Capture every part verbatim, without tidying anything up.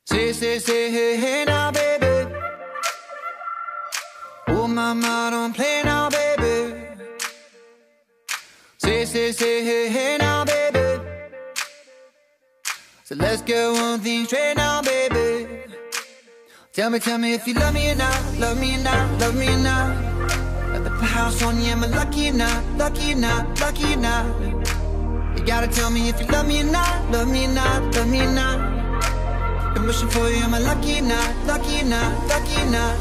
Say, say, say, hey, hey now, baby. Oh, mama, don't play now, baby. Say, say, say, hey, hey now, baby. So let's get one thing straight now, baby. Tell me, tell me if you love me or not, love me or not, love me or not. Got the house on you, am I lucky or not, lucky or not, lucky or not? You gotta tell me if you love me or not, love me or not, love me or not. I'm wishing for you, am I lucky or not, lucky or not, lucky or not?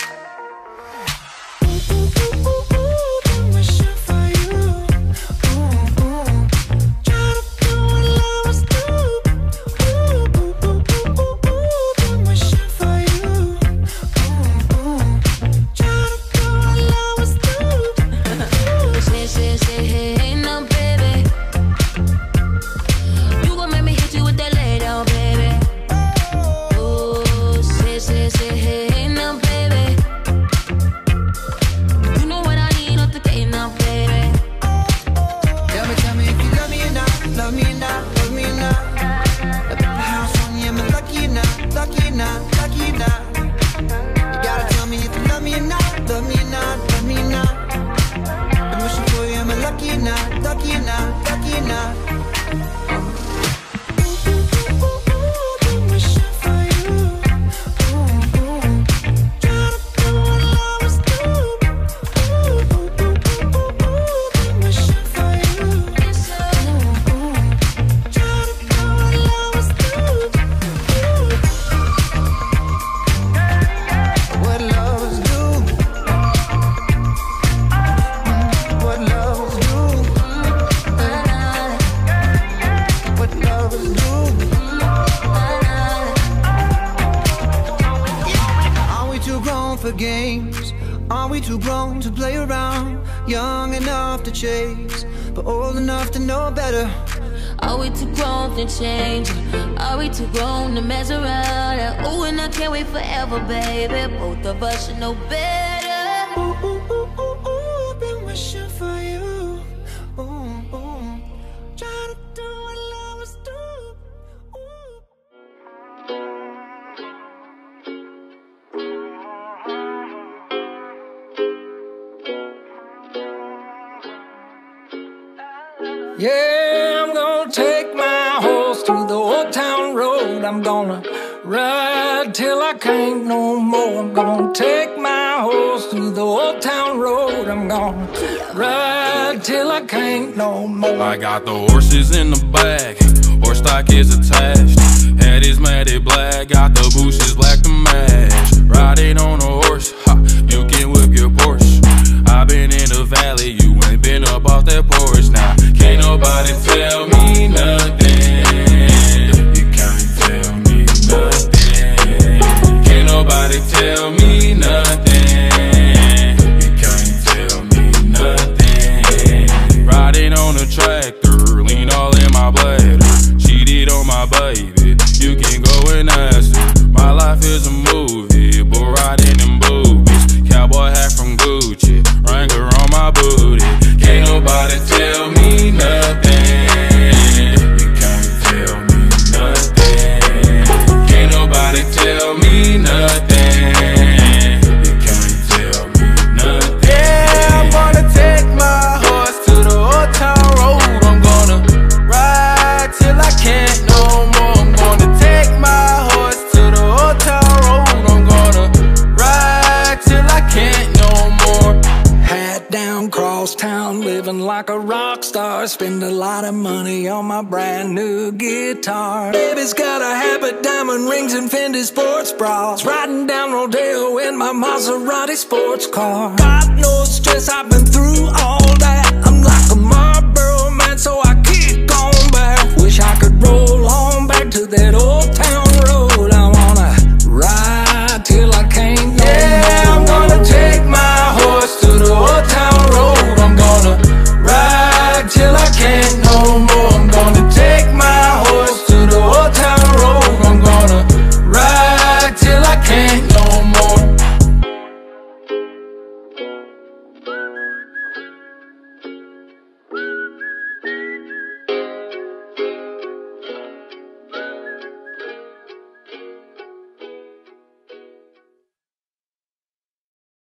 For games, are we too grown to play around? Young enough to chase, but old enough to know better. Are we too grown to change? Are we too grown to mess around? Ooh, and I can't wait forever, baby. Both of us should know better. Ooh, ooh, ooh, ooh, ooh, been wishing for you. Ooh, ooh, trying to do what lovers do. Yeah, I'm gonna take my horse to the old town road. I'm gonna ride till I can't no more. I'm gonna take my horse to the old town road. I'm gonna ride till I can't no more. I got the horses in the back, horse stock is attached. Head is matted black, got the bushes black to match. Riding on a horse, ha, you can whip your Porsche. I've been in the valley, you ain't been up off that porch. Now, can't nobody tell me nothing. You can't tell me nothing. Can't nobody tell me nothing. You can't tell me nothing. Riding on a tractor, lean all in my bladder. Cheated on my baby, you can go and ask her. My life is a movie, but riding in boobies. Cowboy hat from Gucci, Wrangler on my booty. Can't nobody tell me nothing. You can't tell me nothing. Can't nobody tell me nothing. You can't tell me nothing. Yeah, I'm gonna take my horse to the old town road. I'm gonna ride till I can't no more. I'm gonna take my horse to the old town road. I'm gonna ride till I can't no more. Hat down, cross town, living like a rock star. Spend a lot of money on my brand new guitar. Baby's got a habit, diamond rings and Fendi sports bras. Riding down Rodeo in my Maserati sports car. Got no stress, I've been through all that. I'm like a Marlboro man, so I kick on back. Wish I could roll on back to that old town road. I wanna ride till I can't no Yeah, more. I'm gonna take my horse to the old town road. I'm gonna ride till I can't no